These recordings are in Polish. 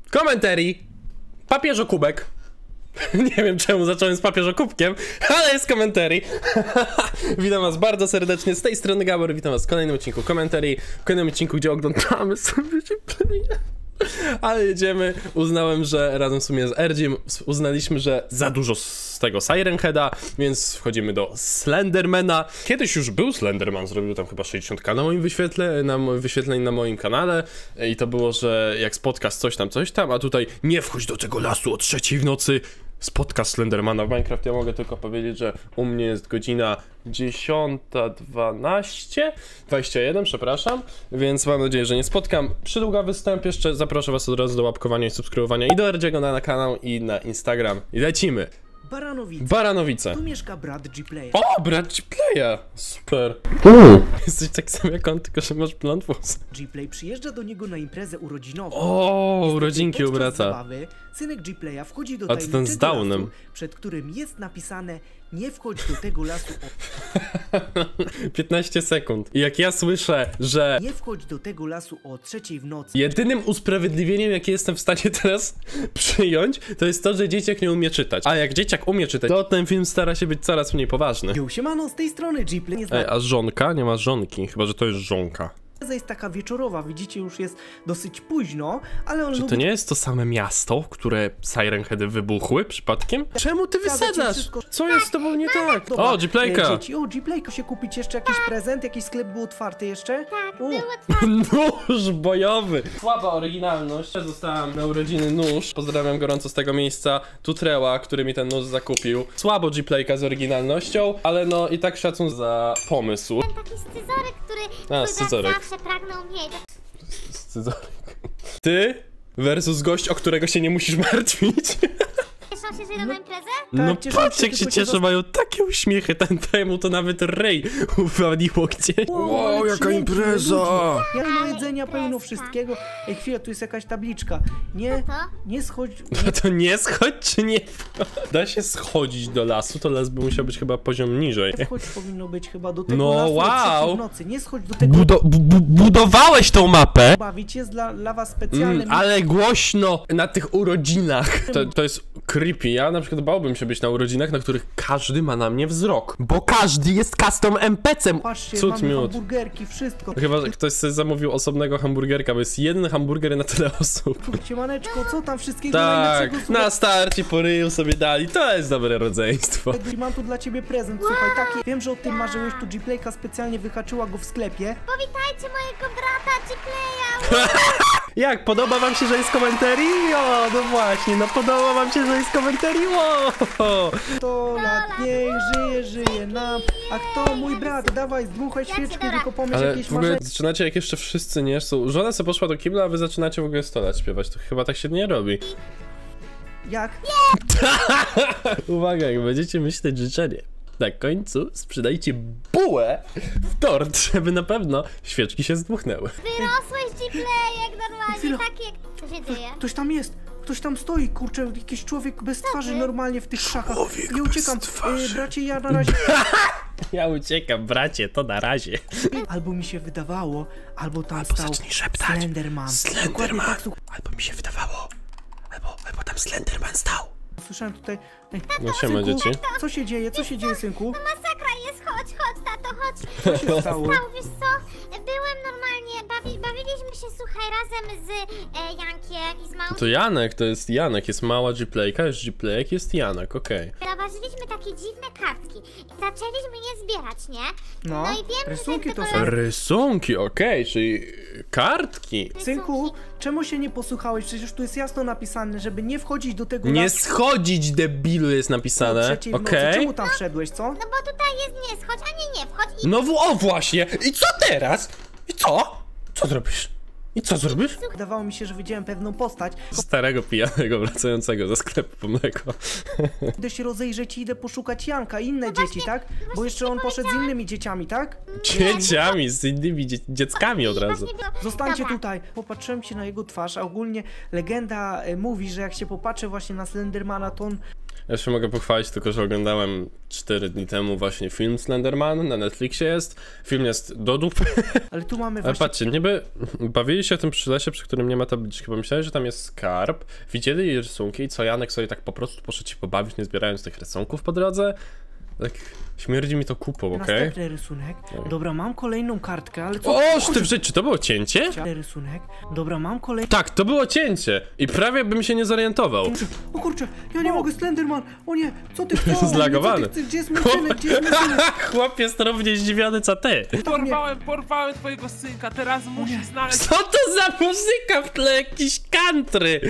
Komentarii. Papieżokubek. Nie wiem czemu zacząłem z papieżokubkiem, ale jest komentarii. Witam was bardzo serdecznie, z tej strony Gabor, witam was w kolejnym odcinku komentarii. W kolejnym odcinku, gdzie oglądamy sobie gameplay. Ale jedziemy, uznałem, że razem w sumie z Erdzim uznaliśmy, że za dużo z tego Siren Heada, więc wchodzimy do Slendermana. Kiedyś już był Slenderman, zrobił tam chyba 60k na moim wyświetleń na moim kanale i to było, że jak spotkasz coś tam, a tutaj nie wchodź do tego lasu o 3:00 w nocy. Spotka Slendermana w Minecraft. Ja mogę tylko powiedzieć, że u mnie jest godzina 10:21, przepraszam, więc mam nadzieję, że nie spotkam. Przydługa występ, jeszcze zaproszę was od razu do łapkowania i subskrybowania i do Erdziego na kanał i na Instagram. I lecimy! Baranowice. Tu mieszka brat Gplaya. O, brat Gplaya! Super. Jesteś tak sam jak on, tylko że masz blond włosy. Gplay przyjeżdża do niego na imprezę urodzinową. O, urodzinki u brata. Zabawy, synek Gplaya wchodzi do ten z Downem, lasu, przed którym jest napisane: nie wchodź do tego lasu o... 15 sekund. I jak ja słyszę, że nie wchodź do tego lasu o 3:00 w nocy. jedynym usprawiedliwieniem, jakie jestem w stanie teraz przyjąć, to jest to, że dzieciak nie umie czytać. A jak dzieciak umie czytać, to ten film stara się być coraz mniej poważny. Yo, siemano, z tej strony Gplay. Nie Ej, a żonka? Nie ma żonki, chyba że to jest żonka. jest taka wieczorowa, widzicie, już jest dosyć późno, ale on Czy lubi... to nie jest to same miasto, w które Siren Heady wybuchły przypadkiem? Czemu ty wysadzasz? wszystko- Co jest z tobą nie tak? Dobra, O, Gplayka! dzieci, o, Gplayko, się kupić jeszcze jakiś prezent? Jakiś sklep był otwarty jeszcze? Tak, O, było otwarte. Nóż bojowy! Słaba oryginalność. Dostałem na urodziny nóż. Pozdrawiam gorąco z tego miejsca Tutreła, który mi ten nóż zakupił. Słabo Gplayka z oryginalnością, ale no i tak szacun za pomysł. Ten taki scyzoryk, który A, twój scyzoryk. brat zawsze pragnął mieć. Scyzoryk. Ty versus gość, o którego się nie musisz martwić. Cieszą się, że idą na imprezę? No cieszę patrz się, jak się tylko cieszę, mają takie uśmiechy, temu to nawet rej uwaliło gdzieś. Wow, jaka impreza! Ja mam jedzenia pełno wszystkiego. Ej, chwila, tu jest jakaś tabliczka. Nie, to? nie schodź... No to nie schodź czy nie wchodź? Da się schodzić do lasu, to las by musiał być chyba poziom niżej. Nie wchodź powinno być chyba do tego No, lasu o 3:00 wow. w nocy. Nie schodź do tego... Budowałeś tą mapę? Bawić jest dla was specjalne... Ale głośno na tych urodzinach. To jest creepy. Ja na przykład bałbym się być na urodzinach, na których każdy ma na mnie wzrok. Bo każdy jest custom NPC-em. Patrzcie, Cud mamy miód. hamburgerki, wszystko. Chyba, że ktoś sobie zamówił osobnego hamburgerka, bo jest jeden hamburger na tyle osób. Siemaneczko, co tam wszystkiego Tak, najlepszego? na starcie po ryju sobie dali. To jest dobre rodzeństwo. Słuchaj, mam tu dla ciebie prezent, słuchaj, taki... Wiem, że o tym marzyłeś, tu Gplayka specjalnie wyhaczyła go w sklepie. Powitajcie mojego brata Gplaya! Jak, podoba wam się, że jest komentarii? O, no właśnie, no podoba wam się, że jest komentarii? O! 100 lat, niech żyje nam. A kto? Mój brat, dawaj, zdmuchaj świeczki, biorę. tylko pomyśl Ale jakieś w ogóle marzenie. zaczynacie jak jeszcze wszyscy nie są. Żona sobie poszła do kibla, a wy zaczynacie w ogóle 100 lat śpiewać. To chyba tak się nie robi. Jak? Uwaga, jak będziecie myśleć życzenie. Na końcu sprzedajcie bułę w tort, żeby na pewno świeczki się zdmuchnęły. Wyrosłeś Gplayek normalnie, Chwila. taki jak... Co się dzieje? Ktoś tam jest. Ktoś tam stoi, kurczę, jakiś człowiek bez twarzy normalnie w tych krzakach. Człowiek Ja uciekam. bez twarzy. Bracie, ja na razie... Ja uciekam, bracie, to na razie. Albo mi się wydawało, albo tam Albo stał zacznij szeptać. Slenderman. Dokładnie Slenderman. tak, słuchaj. Albo mi się wydawało. Albo tam Slenderman stał. Słyszałem tutaj... Ej, No siema, synku, dzieci. Co się dzieje? Co się dzieje, synku? Masakra jest, chodź, tato, chodź. Co się stało? Stał, wiesz co? Byłem normalnie, bawiliśmy się, słuchaj, razem z Jankiem i z małą... To Janek, to jest Janek, jest mała Gplayka, jest Gplayek, jest Janek, okej. Zauważyliśmy takie dziwne kartki i zaczęliśmy je zbierać, nie? No, i wiem, rysunki że to tego są. Rysunki, okej, czyli kartki. Synku, czemu się nie posłuchałeś? Przecież tu jest jasno napisane, żeby nie wchodzić do tego Nie lasu schodzić, debilu, jest o napisane, 3:00 w nocy. okej? Czemu tam wszedłeś, co? No bo tutaj jest nie schodź, a nie wchodź i... No o właśnie, i co teraz? I co? Co zrobisz? I co zrobisz? Wydawało mi się, że widziałem pewną postać. Starego pijanego wracającego ze sklepu po mleko. Idę się rozejrzeć i idę poszukać Janka i inne dzieci, tak? Bo jeszcze on poszedł z innymi dzieciami, tak? Dzieciami, z innymi dzieckami od razu. Zostańcie Dobra. tutaj. Popatrzyłem się na jego twarz, a ogólnie legenda mówi, że jak się popatrzy właśnie na Slendermana, to on Ja się mogę pochwalić tylko, że oglądałem 4 dni temu właśnie film Slenderman, na Netflixie jest. Film jest do dupy. Ale tu mamy Ale właśnie... patrzcie, niby bawili się tym przy lesie, przy którym nie ma tabliczki, bo myślałem, że tam jest skarb. Widzieli jej rysunki, co Janek sobie tak po prostu poszedł się pobawić, nie zbierając tych rysunków po drodze. Tak śmierdzi mi to kupą, okej? Następny rysunek. Dobra, mam kolejną kartkę, ale co... Oż ty w życiu, czy to było cięcie? Rysunek. Dobra, mam kolejny... Tak, to było cięcie i prawie bym się nie zorientował. O kurczę, ja nie mogę, Slenderman! O nie, co ty chcesz? Zlagowany. Co ty chcesz? Gdzie jest mój synek? Gdzie jest mój synek? Chłop jest równie zdziwiony co ty. Porwałem twojego synka, teraz musisz znaleźć Co to za muzyka w tle, jakieś country?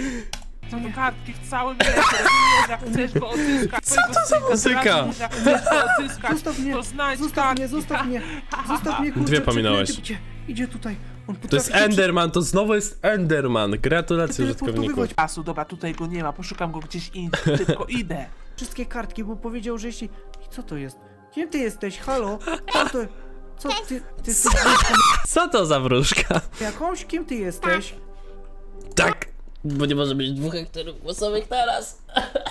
do kartki w całym mieście, rozumiesz, jak chcesz go odzyskać. Co to za muzyka? Jak chcesz go odzyskać, Zostaw mnie, to znajdź zostaw mnie, kartki. zostaw mnie, zostaw mnie, kurczę, Dwie pominąłeś. przeklęty. Idzie tutaj, on To jest potrafi się Enderman, to znowu jest Enderman. Gratulacje użytkowniku. Czasu, dobra, tutaj go nie ma, poszukam go gdzieś indziej, szybko idę. wszystkie kartki, bo powiedział, że jeśli... I co to jest? Kim ty jesteś? Halo? Co to... Co ty jesteś wróżką Co to za wróżka? jakąś? Kim ty jesteś? Tak, bo nie może być 2 aktorów głosowych teraz.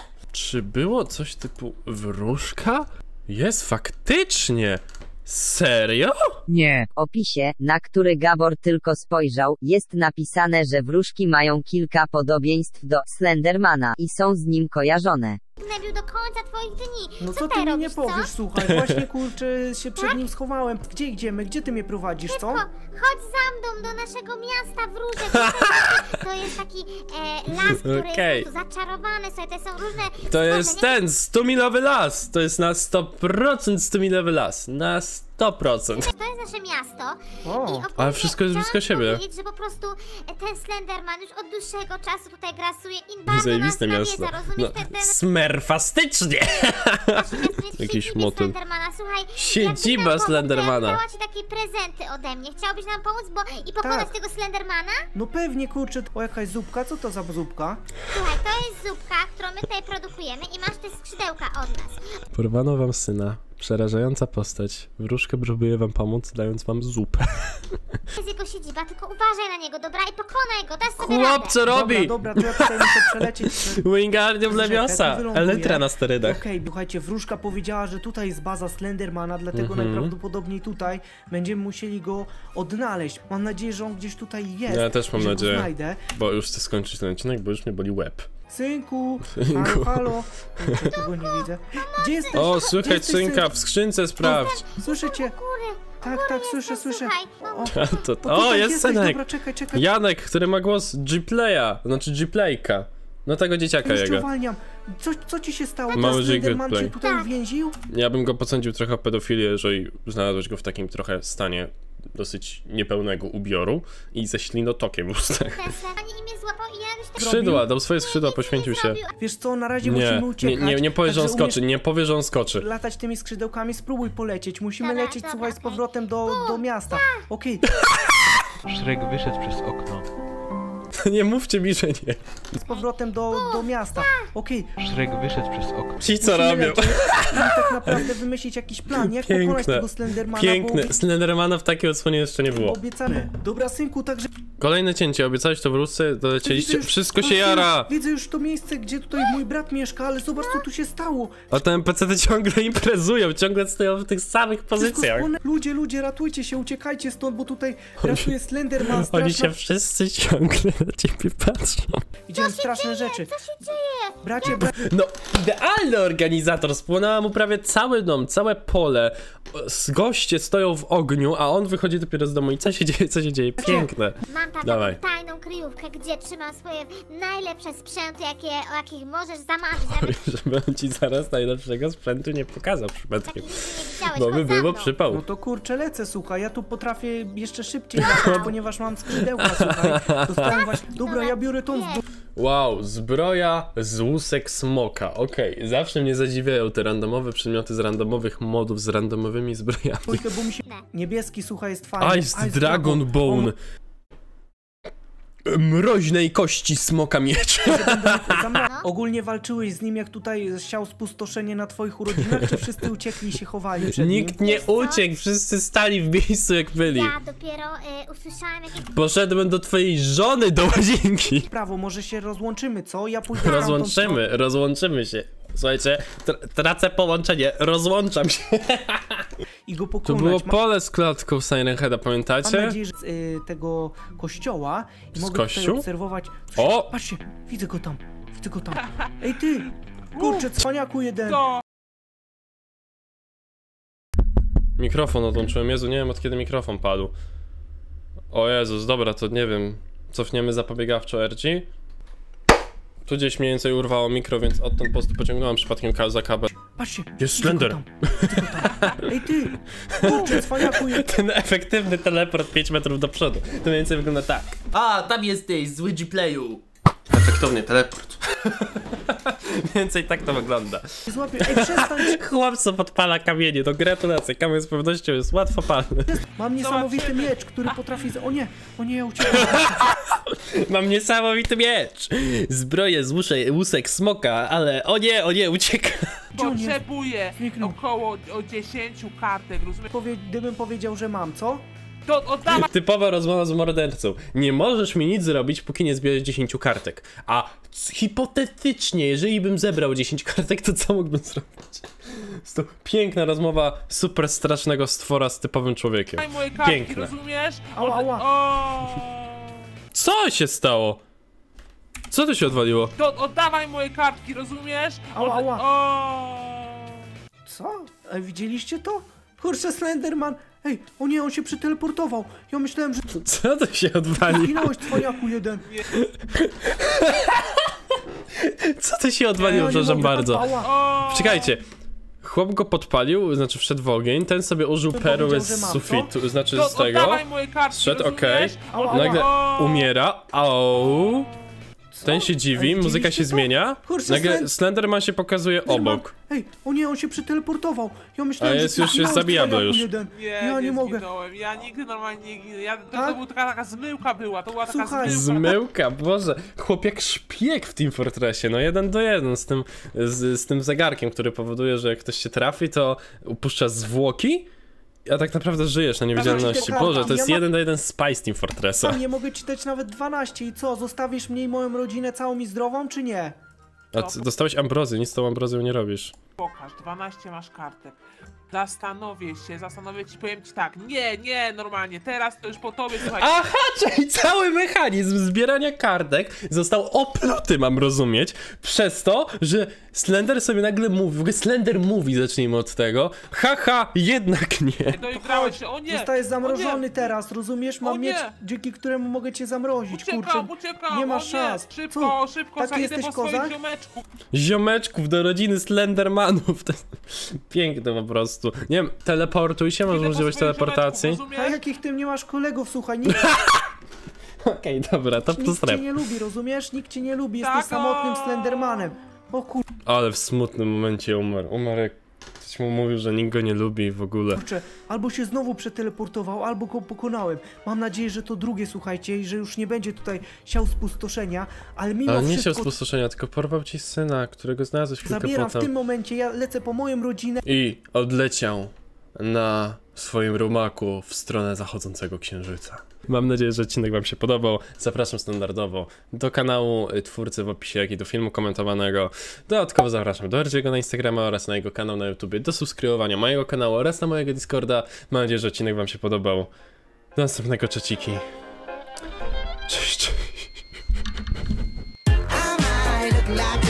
Czy było coś typu wróżka? Jest faktycznie. Serio? Nie. W opisie, na który Gabor tylko spojrzał, jest napisane, że wróżki mają kilka podobieństw do Slendermana i są z nim kojarzone. Gnebił do końca twoich dni. No co co ty mi robisz, nie powiesz, słuchaj, właśnie kurczę się przed nim schowałem. Gdzie idziemy? Gdzie ty mnie prowadzisz, co? Chodź za mną do naszego miasta wróżek. To jest taki las, który Okej. jest zaczarowany. Słuchaj, to są różne... To jest stworzenia. ten 100-milowy las. To jest na 100% 100-milowy las. Na 100%. To jest nasze miasto. O, I ogólnie ale wszystko jest blisko chciałam siebie. powiedzieć, że po prostu ten Slenderman już od dłuższego czasu tutaj grasuje i bardzo Zajebiste nas miasto. nawiedza, No, rozumiesz? Ten smerfastycznie. Jakiś motyl. Slendermana. Słuchaj, Siedziba ja ci tam Slendermana. Dała ci takie prezenty ode mnie. Chciałbyś nam pomóc i pokonać Tak. tego Slendermana? no pewnie, kurczę, o jakaś zupka, co to za zupka? Słuchaj, to jest zupka, którą my tutaj produkujemy i masz te skrzydełka od nas. Porwano wam syna. Przerażająca postać. Wróżka próbuje wam pomóc, dając wam zupę. To jest jego siedziba, tylko uważaj na niego, dobra? I pokonaj go, dasz sobie Chłop, radę. co robi? Dobra, to ja tutaj muszę przelecieć. Wingardium Leviosa. Czekaj, tu wyląduję. Elytra na sterydach. Okej, słuchajcie, wróżka powiedziała, że tutaj jest baza Slendermana, dlatego najprawdopodobniej tutaj będziemy musieli go odnaleźć. Mam nadzieję, że on gdzieś tutaj jest. Ja też mam że go nadzieję. znajdę. Bo już chcę skończyć ten odcinek, bo już mnie boli łeb. Synku, Synku. halo, halo. Kurczę, tu go nie widzę. Gdzie jesteś? O, Gdzie słychać jesteś, synka, synku? w skrzynce sprawdź. Słyszę cię. Góry, Tak, tak, słyszę, słyszę. Słuchaj, O, O, tutaj jest jesteś, synek. Dobra, czekaj. Janek, który ma głos G-Playa, znaczy G-Playka. No tego dzieciaka Już cię jego. uwalniam. Co ci się stało? Mały Ten Slenderman Jigglypuff. cię tutaj Tak. uwięził? Ja bym go posądził trochę o pedofilię, jeżeli znalazłeś go w takim trochę stanie dosyć niepełnego ubioru i ze ślinotokiem w ustach. ten Slenderman i mnie złapał i ja już tak... Skrzydła, dał swoje skrzydła, poświęcił się. Wiesz co, na razie Nie, musimy uciekać. nie powie, że on także skoczy, nie powie, że on skoczy. latać tymi skrzydełkami, spróbuj polecieć. Musimy Dobra, lecieć, dobra, słuchaj, z okej. powrotem do miasta. Okej, Shrek wyszedł przez okno. Nie mówcie mi, że nie. z powrotem do miasta. Okej, Shrek wyszedł przez okno. Ci co musimy robią? lecieć i tak naprawdę wymyślić jakiś plan, jak pokonać Piękne, tego Slendermana, piękne. Slendermana w takiej odsłonie jeszcze nie bo było. obiecamy. Dobra, synku, także... Kolejne cięcie, obiecałeś to wróżce, dolecieliście. Widzę już- Wszystko się patrzcie, jara! Widzę już to miejsce, gdzie tutaj mój brat mieszka, ale zobacz, co tu się stało. A te NPC-ty ciągle imprezują, ciągle stoją w tych samych Wszystko pozycjach. Ludzie, ratujcie się, uciekajcie stąd, bo tutaj ratuje Slenderman, Oni straszna... się wszyscy ciągle na ciebie patrzą. Idziemy straszne rzeczy. Co się dzieje? Bracie, No, idealny organizator, spłonęła mu prawie cały dom, całe pole. Goście stoją w ogniu, a on wychodzi dopiero z domu i co się dzieje? Piękne. Mam taką Dawaj. tajną kryjówkę, gdzie trzymam swoje najlepsze sprzęty, o jakich możesz zamarzyć. Nawet Żeby on ci zaraz najlepszego sprzętu nie pokazał przypadkiem. takich nie widziałeś. Bo Chodź by za było mną. przypał. No to kurczę, lecę, słuchaj, ja tu potrafię jeszcze szybciej latać, ponieważ mam skrzydełka, słuchaj. Dostałem właśnie... Dobra, ja biorę tą... Wow, zbroja z łusek smoka. Okej, zawsze mnie zadziwiają te randomowe przedmioty z randomowych modów, z randomowymi zbrojami. Dwójkę, bo mi się... Niebieski, słuchaj, jest fajny. Ice Dragon Bone. Mroźnej kości smoka miecz. Ogólnie walczyłeś z nim, jak tutaj siał spustoszenie na twoich urodzinach, czy wszyscy uciekli i się chowali przed nim? Nikt nie uciekł, wszyscy stali w miejscu jak byli. Ja dopiero usłyszałam jakieś... Poszedłem do twojej żony do łazienki. Prawo, może się rozłączymy, co? Ja pójdę w tamtą stronę. Rozłączymy się. Słuchajcie, tracę połączenie, rozłączam się. I go Tu pokonać. było pole z klatką Siren Heada, Mam pamiętacie? nadzieję, że z tego kościoła i Z mogę tutaj kościół? obserwować. O! Patrzcie, widzę go tam, widzę go tam. Ej ty, kurczę, cwaniaku jeden. To Mikrofon odłączyłem, Jezu, nie wiem od kiedy mikrofon padł. O Jezus, dobra, to nie wiem. Cofniemy zapobiegawczo RG. Tu gdzieś mniej więcej urwało mikro, więc odtąd po prostu pociągnąłem przypadkiem za kabel. Patrzcie, Jest widzę go Slender. tam, widzę go tam. Ej ty, kurczę, cwaniaku jeden. Ten efektywny teleport 5 metrów do przodu. To mniej więcej wygląda tak. A, tam jesteś, zły G-Playu. Efektowny teleport. Mniej więcej tak to wygląda. Złapię, ej przestań. Chłopco podpala kamienie, to gratulacje. Kamień z pewnością jest łatwo palny. Mam niesamowity Zobaczymy. miecz, który potrafi... O nie, uciekam. Mam niesamowity miecz. Zbroję z łusek smoka, ale o nie, ucieka. Gdzie on jest? potrzebuję Zniknął. około 10 kartek, rozumiesz? Gdybym powiedział, że mam, co? To oddawaj Typowa rozmowa z mordercą. Nie możesz mi nic zrobić, póki nie zbierzesz 10 kartek. A hipotetycznie, jeżeli bym zebrał 10 kartek, to co mógłbym zrobić? Jest to piękna rozmowa super strasznego stwora z typowym człowiekiem. moje kartki, Piękne. rozumiesz? Ała, ała. O, Co się stało? Co tu się odwaliło? to oddawaj moje kartki, rozumiesz? Ała, ała. O, Co? Ej, widzieliście to? Kurczę, Slenderman. Ej, o nie, on się przyteleportował. Ja myślałem, że... Co tu się odwali? Zginąłeś, cwaniaku jeden. Co tu się odwaliło, Ja nie przepraszam mogę, bardzo. Ała. o. Czekajcie. Chłop go podpalił, znaczy wszedł w ogień, ten sobie użył Bym perły powiedział, że z mam, sufitu, znaczy To z tego. oddawaj moje kartki, Szedł, rozumiesz? Ała, Nagle O. umiera, au. Ten się dziwi, Ej, muzyka się widzieliście to? zmienia. Kurczę, Nagle Slenderman się pokazuje obok. Ej, o nie, on się przyteleportował. Ja myślałem, A jest że... już zginąłeś, zabijamy cwaniaku już. jeden. Nie, Ja nie mogę. zginąłem. Ja nigdy normalnie nie ginę. To Tak? była taka zmyłka była, to była taka Słuchaj. zmyłka. Zmyłka, Boże. Chłop jak szpieg w Team Fortressie, no 1 do 1 z tym zegarkiem, który powoduje, że jak ktoś się trafi, to upuszcza zwłoki, a tak naprawdę żyjesz na niewidzialności. prawda. Boże, to jest Ja 1 do 1 spy z Team Fortressa. Sam nie mogę ci dać nawet 12 i co, zostawisz mnie i moją rodzinę całą i zdrową, czy nie? A dostałeś ambrozję, nic z tą ambrozją nie robisz. Pokaż, 12 masz kartek. Zastanowię ci, powiem ci tak. Nie, normalnie, teraz to już po tobie, słuchaj. Aha, czyli cały mechanizm zbierania kartek został opluty, mam rozumieć, przez to, że Slender sobie nagle mówi, w ogóle Slender mówi, zacznijmy od tego, haha, jednak nie. Doigrałeś się, o nie! Zostajesz o zamrożony nie. teraz, rozumiesz? Mam O nie. miecz, dzięki któremu mogę cię zamrozić, kurczę. Uciekam, nie o masz szans. Szybko, Co? szybko, Taki zajdę jesteś po swoich kozak? ziomeczków. Ziomeczków do rodziny Slendermanów, to jest piękne po prostu. Nie wiem, teleportuj się, masz Idę po możliwość swoich teleportacji. ziomeczków, A rozumiesz? jakich ty nie masz kolegów, słuchaj, nikt Okej, dobra, to cię stref. nie lubi, rozumiesz? Nikt cię nie lubi, Tak, jesteś samotnym o. Slendermanem. O Ale w smutnym momencie umarł jak ktoś mu mówił, że nikt go nie lubi w ogóle. kurczę, albo się znowu przeteleportował, albo go pokonałem. Mam nadzieję, że to drugie, słuchajcie, i że już nie będzie tutaj siał spustoszenia, ale mimo Ale nie się wszystko spustoszenia, tylko porwał ci syna, którego znalazłeś chwilkę zabieram w potem. tym momencie, ja lecę po moją rodzinę. I odleciał na swoim rumaku w stronę zachodzącego księżyca. Mam nadzieję, że odcinek wam się podobał. Zapraszam standardowo do kanału twórcy w opisie, jak i do filmu komentowanego. Dodatkowo zapraszam do Erdziego na Instagrama oraz na jego kanał na YouTubie, do subskrybowania mojego kanału oraz na mojego Discorda. Mam nadzieję, że odcinek wam się podobał. Do następnego, czeciki. Cześć. I might look like